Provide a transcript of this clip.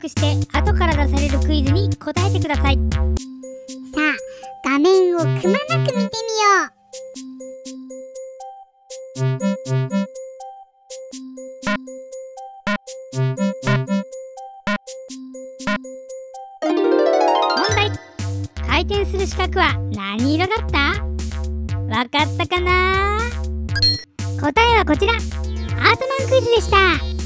力して後から出されるクイズに答えてください。 さあ、画面をくまなく見てみよ問題。回転する四角は何色だった？わかったかな？答えはこちら。アートマンクイズでした。